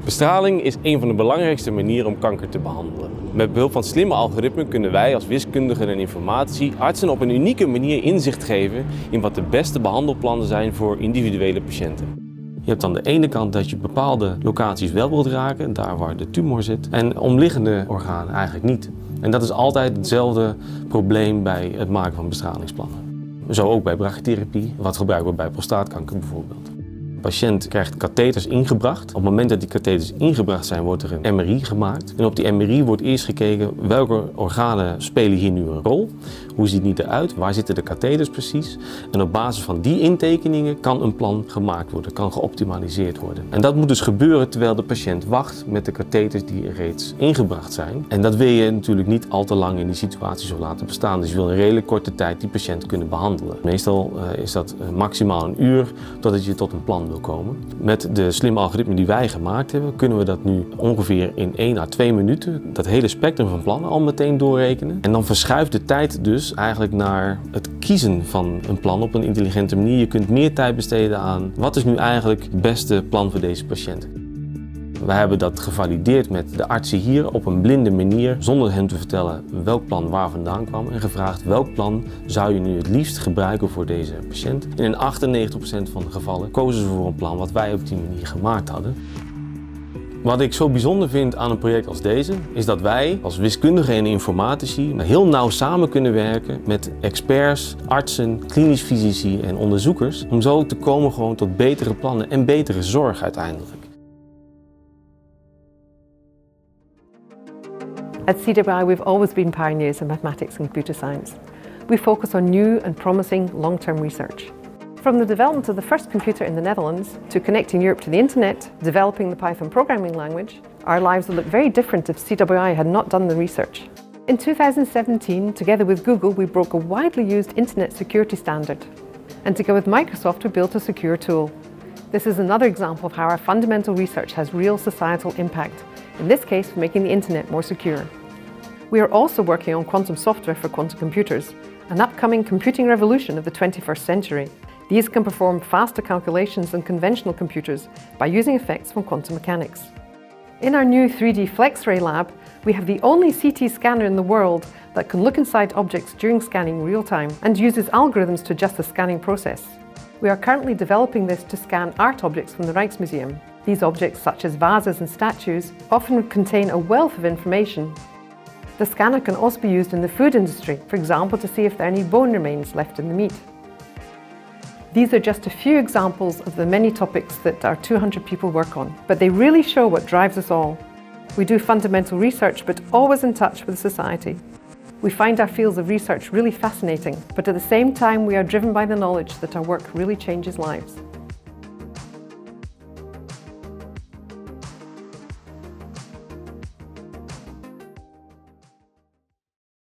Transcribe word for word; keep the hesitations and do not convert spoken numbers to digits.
Bestraling is een van de belangrijkste manieren om kanker te behandelen. Met behulp van slimme algoritmen kunnen wij als wiskundigen en informatici artsen op een unieke manier inzicht geven in wat de beste behandelplannen zijn voor individuele patiënten. Je hebt aan de ene kant dat je bepaalde locaties wel wilt raken, daar waar de tumor zit, en omliggende organen eigenlijk niet. En dat is altijd hetzelfde probleem bij het maken van bestralingsplannen. Zo ook bij brachytherapie, wat gebruiken we bij prostaatkanker bijvoorbeeld. De patiënt krijgt katheters ingebracht. Op het moment dat die katheters ingebracht zijn, wordt er een M R I gemaakt. En op die M R I wordt eerst gekeken welke organen spelen hier nu een rol. Hoe ziet het eruit? Waar zitten de katheters precies? En op basis van die intekeningen kan een plan gemaakt worden, kan geoptimaliseerd worden. En dat moet dus gebeuren terwijl de patiënt wacht met de katheters die er reeds ingebracht zijn. En dat wil je natuurlijk niet al te lang in die situatie zo laten bestaan. Dus je wil in redelijk korte tijd die patiënt kunnen behandelen. Meestal uh, is dat uh, maximaal een uur totdat je tot een plan wil komen. Met de slimme algoritmen die wij gemaakt hebben, kunnen we dat nu ongeveer in één à twee minuten, dat hele spectrum van plannen al meteen doorrekenen. En dan verschuift de tijd dus eigenlijk naar het kiezen van een plan op een intelligente manier. Je kunt meer tijd besteden aan wat is nu eigenlijk het beste plan voor deze patiënt. We hebben dat gevalideerd met de artsen hier op een blinde manier, zonder hem te vertellen welk plan waar vandaan kwam, en gevraagd welk plan zou je nu het liefst gebruiken voor deze patiënt. En in achtennegentig procent van de gevallen kozen ze voor een plan wat wij op die manier gemaakt hadden. Wat ik zo bijzonder vind aan een project als deze, is dat wij als wiskundigen en informatici heel nauw samen kunnen werken met experts, artsen, klinisch fysici en onderzoekers, om zo te komen gewoon tot betere plannen en betere zorg uiteindelijk. At C W I, we've always been pioneers in mathematics and computer science. We focus on new and promising long-term research. From the development of the first computer in the Netherlands to connecting Europe to the internet, developing the Python programming language, our lives would look very different if C W I had not done the research. In two thousand seventeen, together with Google, we broke a widely used internet security standard. And together with Microsoft, we built a secure tool. This is another example of how our fundamental research has real societal impact, in this case, making the internet more secure. We are also working on quantum software for quantum computers, an upcoming computing revolution of the twenty-first century. These can perform faster calculations than conventional computers by using effects from quantum mechanics. In our new three D FlexRay lab, we have the only C T scanner in the world that can look inside objects during scanning real time and uses algorithms to adjust the scanning process. We are currently developing this to scan art objects from the Rijksmuseum. These objects, such as vases and statues, often contain a wealth of information. The scanner can also be used in the food industry, for example, to see if there are any bone remains left in the meat. These are just a few examples of the many topics that our two hundred people work on, but they really show what drives us all. We do fundamental research, but always in touch with society. We find our fields of research really fascinating, but at the same time we are driven by the knowledge that our work really changes lives.